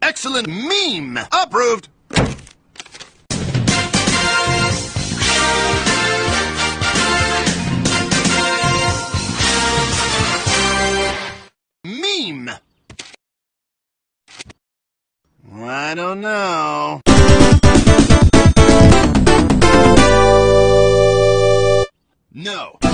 Excellent meme! Approved! Meme! I don't know. No.